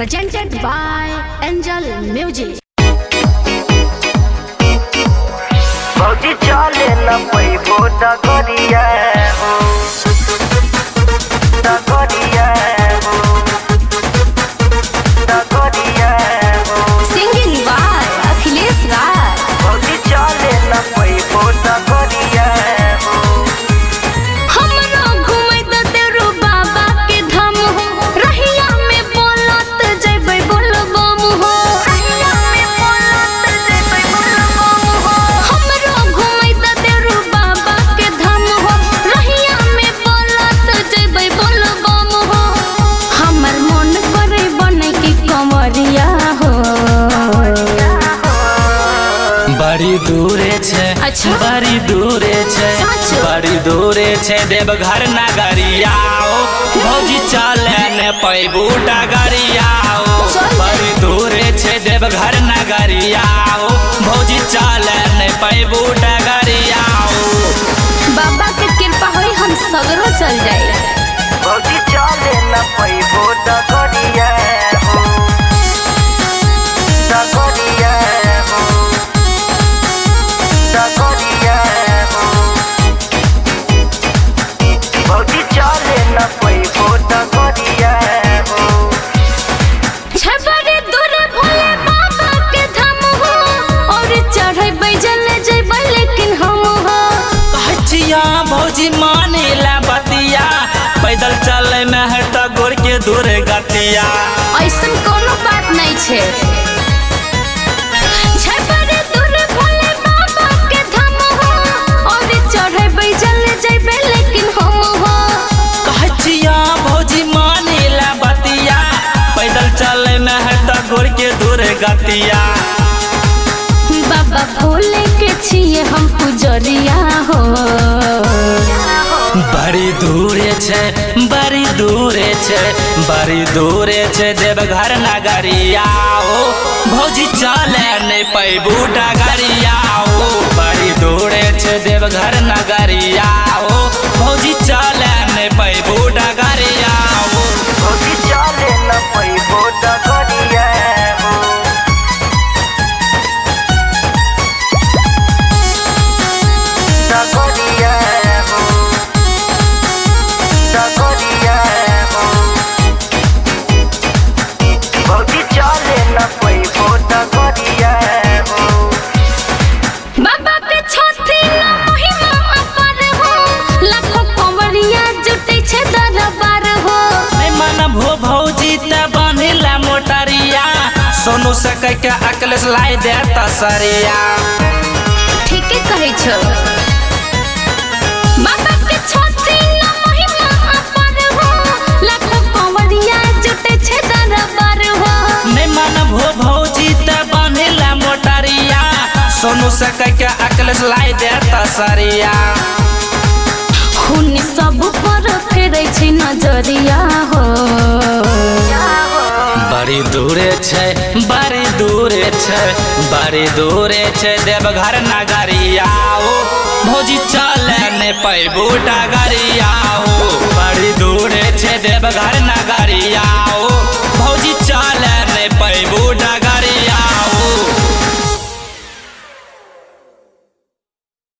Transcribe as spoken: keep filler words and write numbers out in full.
presented by Angel Music. भौजी चले न पैबो डगरिया हो डगरिया हो डगरिया हो Singing by Akhilesh Raj. भौजी चले न पैबो डगरिया हो हमरा घुमै द तेरो बाबा के धाम हो रहिया में बोलत जइबै बोलबम हो रहिया में बोलत जइबै बोलबम हो हमरा घुमै द तेरो बाबा के धाम हो रहिया में बोलत जइबै बोलबम हो हमर मन करे बनै की कंवरिया हो बड़ी दूरे छे अच्छा? बड़ी दूरे छे सच? बड़ी दूरे छे देवघर नगरिया भौजी चले ने पैबू डगरिया चल। बड़ी दूरे छे देवघर नगरिया भौजी चले ने पैबू डगरिया बाबा के कृपा होई हम सगरो चल जाए। भौजी चले न पैबो डगरिया हो डगरिया हो डगरिया हो भौजी चले न पैबो डगरिया हो छबरे दूर भोले बाबा के धाम हो और चढ़बै जल जइबै लेकिन हम हो कहचिया भौजी माने ला बतिया पैदल चले में है त गोर के दूर गतिया ऐसन कोनो बात नहीं छे। छबरे दूर भोले बाबा के धाम हो और चढ़बै जल जइबै लेकिन हम हो कहचिया भौजी माने ला बतिया पैदल चले में है त गोर के दूर गतिया बाबा भोले के छिए हम पुजरिया हो बड़ी दूरे छे बड़ी दूरे छे बड़ी दूरे छे देवघर नगरिया भौजी चले नहीं पैबू डगरिया बड़ी दूरे छे देवघर नगरिया भौजी चले नहीं पैबू डगरिया भौजी चले न पैबो डगरिया हो डगरिया हो डगरिया हो भौजी चले न पैबो डगरिया हो बाबा के छथि न महिमा अपार हो लाखों कंवरिया जुटै छे दरबार हो नहीं मन भो भौजी त बांधिला मोटरिया सोनू से कह के अकलेश लाई दे तसरिया ठीके कहै छो। बाबा के छथि न महिमा अपार हो लाखों कंवरिया जुटै छे दरबार हो नहीं मन भो भौजी त बांधिला मोटरिया सोनू से कह के अकलेश लाई दे तसरिया हुन सब पर फेरै छै नजरिया हो बड़ी दूरे छे बड़ी दूरे छे बड़ी दूरे छे देवघर नगरिया भौजी चले नहीं पैबू डगरिया बड़ी दूरे छे देवघर नगरिया भौजी चले नहीं पैबू